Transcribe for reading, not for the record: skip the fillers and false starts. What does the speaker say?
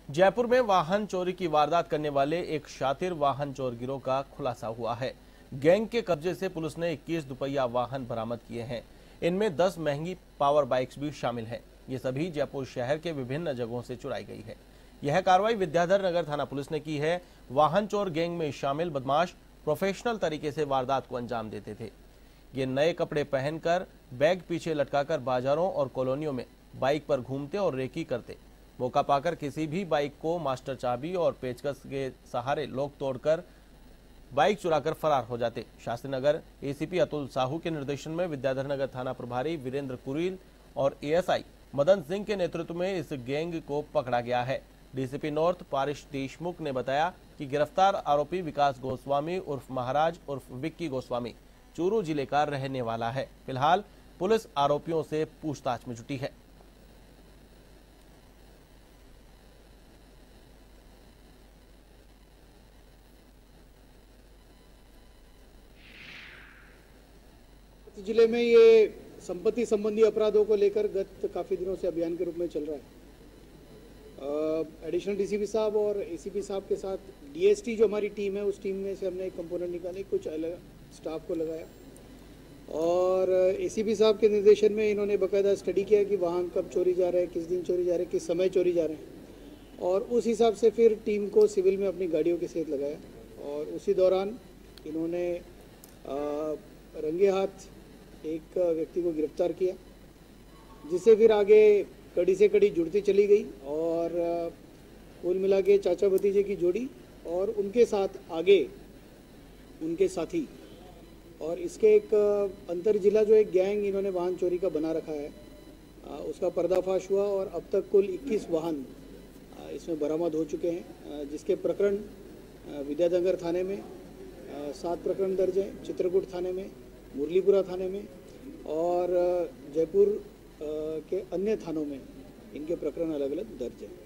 जयपुर में वाहन चोरी की वारदात करने वाले एक शातिर वाहन चोर गिरोह का खुलासा हुआ है। गैंग के कब्जे से पुलिस ने 21 दुपहिया वाहन बरामद किए हैं। इनमें 10 महंगी पावर बाइक्स भी शामिल हैं। ये सभी जयपुर शहर के विभिन्न जगहों से चुराई गई है। यह कार्रवाई विद्याधर नगर थाना पुलिस ने की है। वाहन चोर गैंग में शामिल बदमाश प्रोफेशनल तरीके से वारदात को अंजाम देते थे। ये नए कपड़े पहनकर बैग पीछे लटकाकर बाजारों और कॉलोनियों में बाइक पर घूमते और रेकी करते। मौका पाकर किसी भी बाइक को मास्टर चाबी और पेचकस के सहारे लॉक तोड़कर बाइक चुराकर फरार हो जाते। शास्त्री नगर एसीपी अतुल साहू के निर्देशन में विद्याधर नगर थाना प्रभारी वीरेंद्र कुरील और एएसआई मदन सिंह के नेतृत्व में इस गैंग को पकड़ा गया है। डीसीपी नॉर्थ पारिश देशमुख ने बताया कि गिरफ्तार आरोपी विकास गोस्वामी उर्फ महाराज उर्फ विक्की गोस्वामी चूरू जिले का रहने वाला है। फिलहाल पुलिस आरोपियों से पूछताछ में जुटी है। जिले में ये संपत्ति संबंधी अपराधों को लेकर गत काफ़ी दिनों से अभियान के रूप में चल रहा है। एडिशनल डीसीपी साहब और एसीपी साहब के साथ डीएसटी जो हमारी टीम है, उस टीम में से हमने एक कंपोनेंट निकाले, कुछ अलग स्टाफ को लगाया और एसीपी साहब के निर्देशन में इन्होंने बाकायदा स्टडी किया कि वाहन कब चोरी जा रहे हैं, किस दिन चोरी जा रहे हैं, किस समय चोरी जा रहे हैं और उस हिसाब से फिर टीम को सिविल में अपनी गाड़ियों के साथ लगाया और उसी दौरान इन्होंने रंगे हाथ एक व्यक्ति को गिरफ्तार किया, जिससे फिर आगे कड़ी से कड़ी जुड़ती चली गई और कुल मिला के चाचा भतीजे की जोड़ी और उनके साथ आगे उनके साथी और इसके एक अंतर जिला जो एक गैंग इन्होंने वाहन चोरी का बना रखा है, उसका पर्दाफाश हुआ और अब तक कुल 21 वाहन इसमें बरामद हो चुके हैं, जिसके प्रकरण विद्याधर थाने में 7 प्रकरण दर्ज हैं, चित्रकूट थाने में, मुरलीपुरा थाने में और जयपुर के अन्य थानों में इनके प्रकरण अलग अलग दर्ज हैं।